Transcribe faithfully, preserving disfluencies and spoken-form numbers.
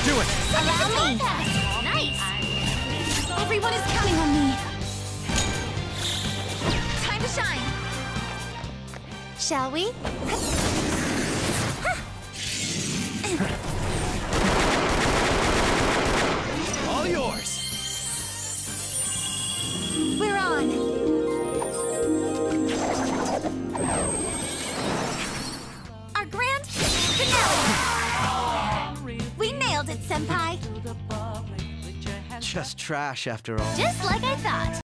Do it! Allow me! Nice! Everyone is counting on me! Time to shine! Shall we? All yours! We're on! Our grand finale! We nailed it, Senpai! Just trash after all. Just like I thought.